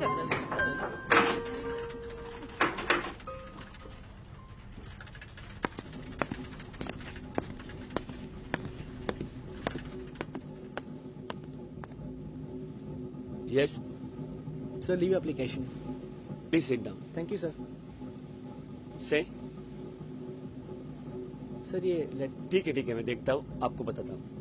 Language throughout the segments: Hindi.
Yes. Sir, leave application. Please sit down. Thank you, sir. Say. Sir ये ठीक है मैं देखता हूँ, आपको बताता हूँ।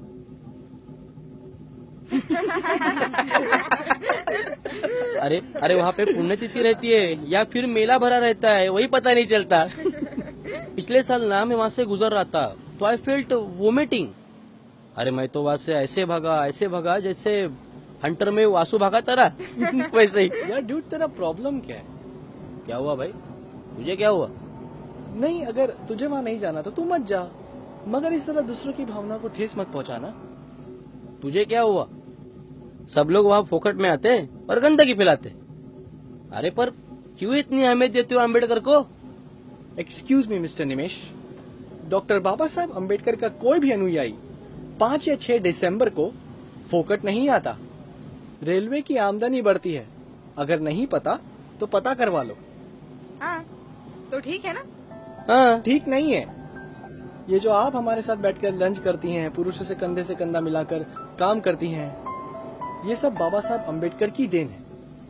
अरे वहाँ पे पुण्यतिथि रहती है या फिर मेला भरा रहता है, वही पता नहीं चलता। पिछले साल ना मैं वहाँ से गुजर रहा था तो आई फेल्ट वोमिटिंग। अरे मैं तो वहाँ से ऐसे भागा जैसे हंटर में वासु भागा था वैसे ही। यार ड्यूड, तेरा प्रॉब्लम क्या है? क्या हुआ भाई, तुझे क्या हुआ? नहीं, अगर तुझे वहाँ नहीं जाना तो तू मत जा, मगर इस तरह दूसरों की भावना को ठेस मत पहुँचाना। तुझे क्या हुआ? सब लोग वहाँ फोकट में आते और गंदगी फैलाते। अरे पर क्यों इतनी अहमियत देते हो अम्बेडकर को? Excuse me mister Nimesh, doctor Baba Saheb Ambedkar का कोई भी अनुयायी 5 या 6 दिसंबर को फोकट नहीं आता। रेलवे की आमदनी बढ़ती है, अगर नहीं पता तो पता करवा लो। हाँ, तो ठीक है ना? हाँ, ठीक नहीं है। ये जो आप हमारे साथ बैठकर लंच करती हैं, पुरुषों से कंधा मिलाकर काम करती हैं, ये सब बाबा साहब अम्बेडकर की देन है,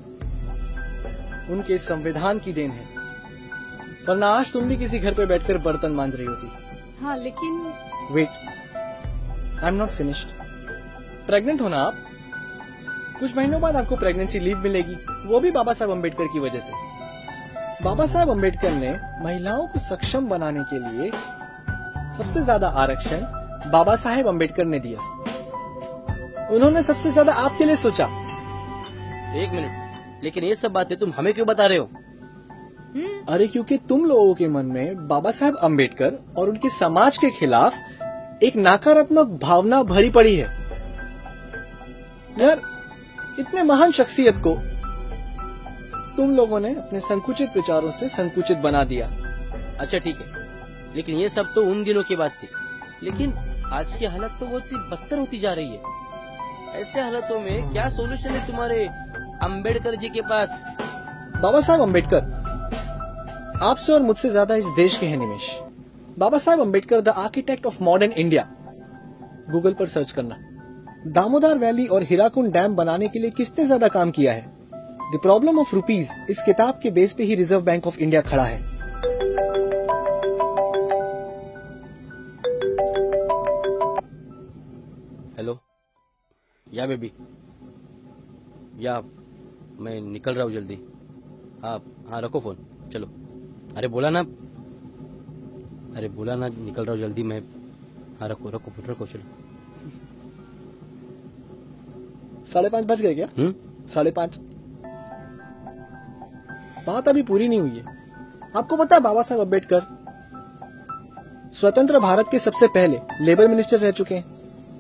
उनके संविधान की देन है। वरना आज तुम भी किसी घर पे बैठकर बर्तन मांज रही होती। हाँ, लेकिन wait, I am not finished. Pregnant हो ना आप? कुछ महीनों बाद आपको प्रेगनेंसी लीव मिलेगी, वो भी बाबा साहब अम्बेडकर की वजह से। बाबा साहब अम्बेडकर ने महिलाओं को सक्षम बनाने के लिए सबसे ज्यादा आरक्षण बाबा साहेब अम्बेडकर ने दिया। उन्होंने सबसे ज्यादा आपके लिए सोचा। एक मिनट, लेकिन ये सब बातें तुम हमें क्यों बता रहे हो? अरे क्योंकि तुम लोगों के मन में बाबा साहब अम्बेडकर और उनके समाज के खिलाफ एक नकारात्मक भावना भरी पड़ी है। यार, इतने महान शख्सियत को तुम लोगों ने अपने संकुचित विचारों से संकुचित बना दिया। अच्छा ठीक है, लेकिन ये सब तो उन दिनों की बात थी, लेकिन आज की हालत तो बहुत ही बदतर होती जा रही है। ऐसे हालातों में क्या सॉल्यूशन है तुम्हारे अम्बेडकर जी के पास? बाबा साहब अम्बेडकर आपसे और मुझसे ज्यादा इस देश के हैं Nimesh. Baba Saheb Ambedkar, the architect of modern India. Google पर सर्च करना। दामोदर वैली और हीराकुंड डैम बनाने के लिए किसने ज्यादा काम किया है? द प्रॉब्लम ऑफ रुपीज, इस किताब के बेस पे ही रिजर्व बैंक ऑफ इंडिया खड़ा है। हेलो, या बेबी, या मैं निकल रहा हूँ जल्दी। हाँ रखो फोन, चलो। अरे बोला ना निकल रहा हूँ जल्दी मैं। हाँ रखो चलो। 5:30 बज गए क्या? 5:30। बात अभी पूरी नहीं हुई है। आपको पता है बाबा साहब अम्बेडकर स्वतंत्र भारत के सबसे पहले लेबर मिनिस्टर रह चुके हैं।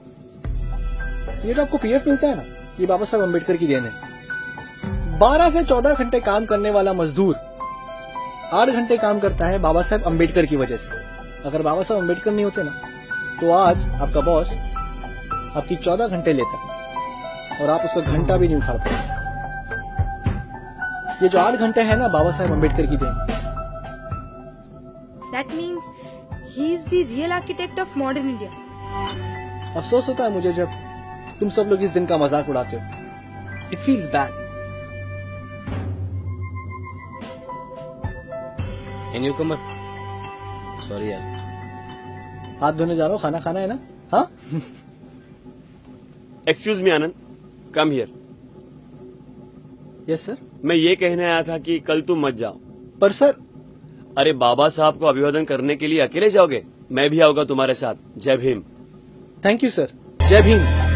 ये जो आपको पीएफ मिलता है ना, ये बाबा साहब अम्बेडकर की देन है। 12 से 14 घंटे काम करने वाला मजदूर 8 घंटे काम करता है बाबा साहब अम्बेडकर की वजह से। अगर बाबा साहब अम्बेडकर नहीं होते ना, तो आज आपका बॉस आपकी 14 घंटे लेता और आप उसका घंटा भी नहीं उठा पाते। ये जो 8 घंटे है ना, बाबा साहब अम्बेडकर की देन। That means he is the real architect of modern India. अफसोस होता है मुझे जब तुम सब लोग इस दिन का मजाक उड़ाते हो। It feels bad. Newcomer, sorry यार। हाथ धोने जा रहा हूँ, खाना खाना है ना? हाँ। Excuse me Anand, come here. Yes sir. मैं ये कहने आया था कि कल तुम मत जाओ। पर सर। अरे बाबा साहब को अभिवादन करने के लिए अकेले जाओगे? मैं भी आऊंगा तुम्हारे साथ। जय भीम। Thank you sir. जय भीम।